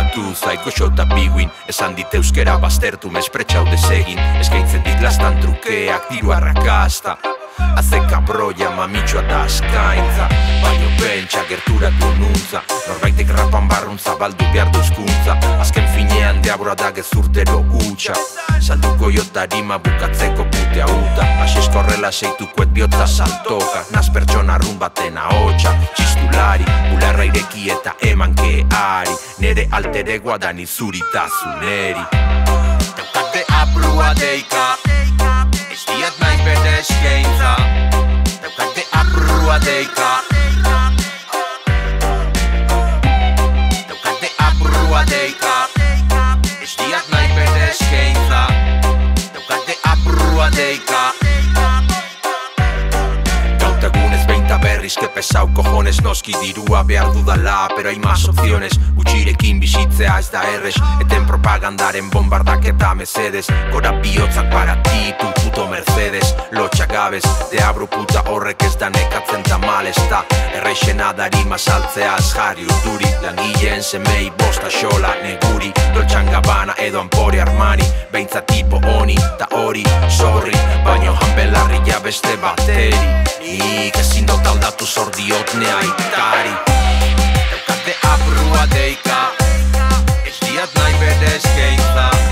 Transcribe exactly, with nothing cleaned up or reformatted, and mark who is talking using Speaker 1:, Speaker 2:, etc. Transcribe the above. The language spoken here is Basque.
Speaker 1: iruditu zait goxo eta biguin. Esan dit euskera baztertu mespretxau desegin. Eskaintzen dit lastan trukeak, diru arrakasta. Azeka broia, mamitxoa eta askaintza. Baino pentsa gerturatu nuntza. Norbaitek rapan barruntza baldu behar duzkuntza. Azken finean deabora da gezurtero gutxa. Salduko jotarima bukatzeko putea uta. Asiezko horrela seitukoet bihotza saltoka. Naz pertsona arrun baten ahotsa. Txistulari, bularra ireki eta eman keari. Nere alteregoa da nizuritazuneri. Daukate abrua deika, ez diat nahi bere eskaintza. Daukate abrua deika, daukate abrua deika, ez diat nahi bere eskaintza. Daukate abrua deika. Gautagunez beinta berriz, que pesau cojones. Noski dirua behar dudala, pero hay más opciones. Gutxirekin bizitzea ez da errez. Eten propagandaren bombardak eta mesedes. Gora bihotzak para ti, tu puto Mercedes. Lotxak gabez, deabro puta horrek ez da nekatzen tamalez ta erreixena darima saltzeaz jarri urduri. Langileen semei bosta xola neguri. Doltxan Gabbana edo Empori Armani. Beintza tipo honi ta hori, sorry. Baino hanbelarri ja beste bateri. Nik ezin dut aldatu zordiot neaitari. Daukate abrua deika, ez diat nahi bere eskaintza.